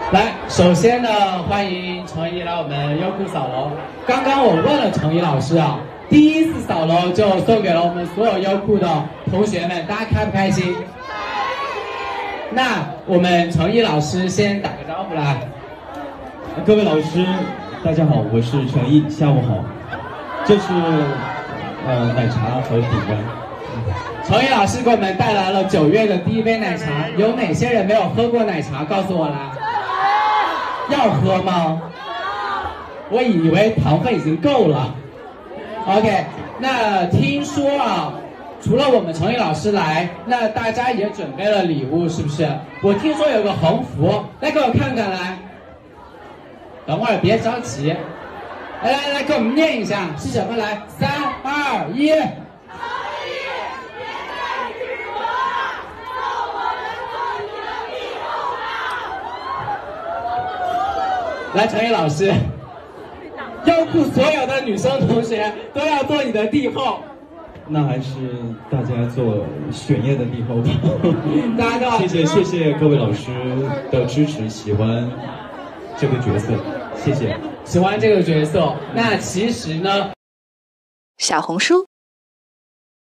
来，首先呢，欢迎程怡来我们优酷扫楼。刚刚我问了程怡老师啊，第一次扫楼就送给了我们所有优酷的同学们，大家开不开心？那我们程怡老师先打个招呼来。 各位老师，大家好，我是程毅，下午好。这是奶茶和饼干。 程毅老师给我们带来了9月的第一杯奶茶，有哪些人没有喝过奶茶？告诉我来。要喝吗？我以为糖分已经够了。OK， 那听说啊，除了我们程毅老师来，那大家也准备了礼物，是不是？我听说有个横幅，来给我看看来。等会儿别着急，来，给我们念一下是什么？来，3、2、1。来，程毅老师，优酷所有的女生同学都要做你的帝后。 那还是大家做选业的帝后吧。 大家都好， 谢谢各位老师的支持，喜欢这个角色，谢谢。 喜欢这个角色。那其实呢， 小红书